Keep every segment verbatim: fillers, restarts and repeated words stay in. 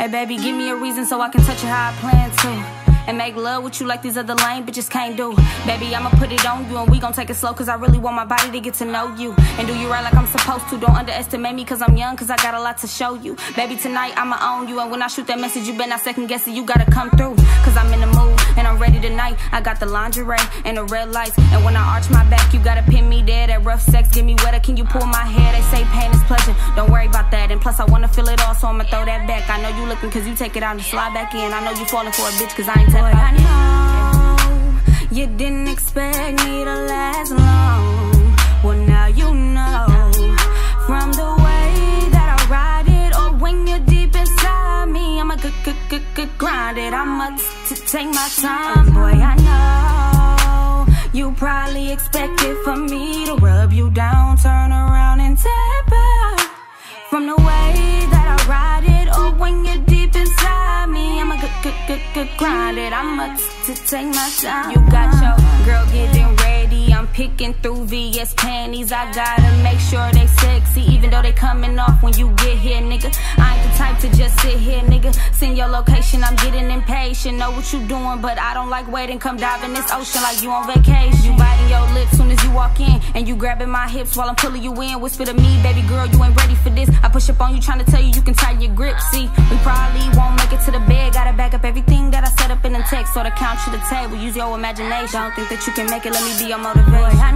Hey baby, give me a reason so I can touch you how I plan to, and make love with you like these other lame bitches can't do. Baby, I'ma put it on you and we gon' take it slow, cause I really want my body to get to know you and do you right like I'm supposed to. Don't underestimate me cause I'm young, cause I got a lot to show you. Baby, tonight I'ma own you, and when I shoot that message you better not second guess it. You gotta come through, cause I'm in the mood and I'm ready tonight. I got the lingerie and the red lights, and when I arch my back you gotta pin me there. That rough sex get me wetter, can you pull my hair? They say pain is pleasure, don't worry about that. And plus I wanna feel it all, so I'ma throw that back. I know you looking cause you take it out and slide back in. I know you falling for a bitch cause I ain't tapped out. I know you didn't expect me to last long. Well now you know, from the way that I ride it, or when you're deep inside me, I'ma g g g g grind it. I'ma t take my time. Boy, I know you probably expected for me to rub you down, turn around and tap out. From the way that I ride it, or when you're deep inside me, I'ma g g g g grind it. I'ma t take my time. You got your girl getting ready, I'm picking through V S panties. I gotta make sure they sexy, even though they coming off when you get here, nigga. I ain't the type to just sit here, nigga. Send your location, I'm getting impatient. Know what you doing, but I don't like waiting. Come dive in this ocean like you on vacation. You biting your lips soon as you walk in, and you grabbing my hips while I'm pulling you in. Whisper to me, baby girl, you ain't ready for this. I push up on you trying to tell you you can tighten your grip. See, we probably won't make it to the bed. Gotta back up everything that I set up in the text, so to count you the table. Use your imagination. Don't think that you can make it, let me be your motivation. Boy, I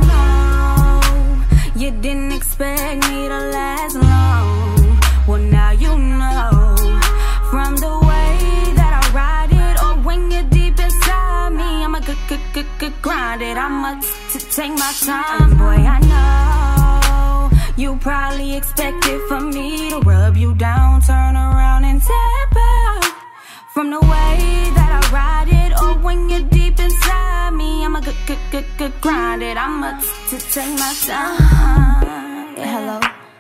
know you didn't expect me to last long. Well now you know, from the way that I ride it, or when you're deep inside me, I'ma g g g g grind it. I'ma t take my time. Boy, I know you probably expected for me to rub you down, turn around and tap out. From the way that I ride it, or when you're deep inside me, I'ma g g g g grind it. I'ma t take my time. Yeah. Hello?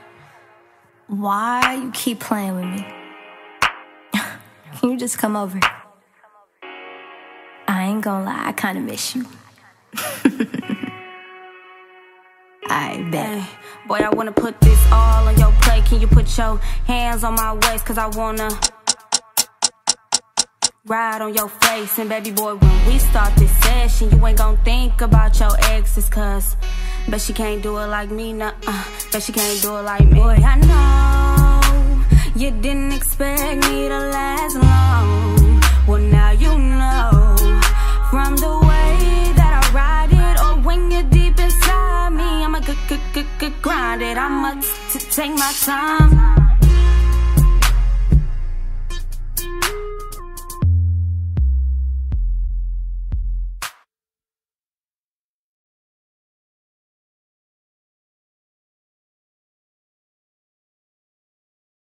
Why you keep playing with me? Can you just come over? I ain't gonna lie, I kinda miss you. I bet. Hey, boy, I wanna put this all on your plate. Can you put your hands on my waist? Cause I wanna ride on your face. And baby boy, when we start this session, you ain't gon' think about your exes, cause bet she can't do it like me, nah, uh, bet she can't do it like me. Boy, I know you didn't expect me to last long. Well now you know, from the way that I ride it, or when you're deep inside me, I'ma g g g g grind it. I'ma t take my time.